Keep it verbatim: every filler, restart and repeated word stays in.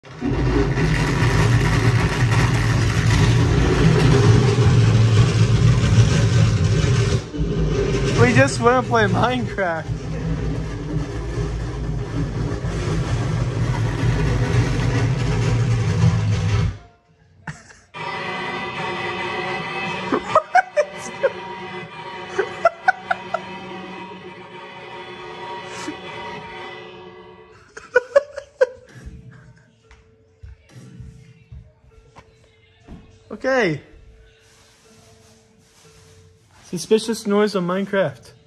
We just want to play Minecraft. Okay. Suspicious noise on Minecraft.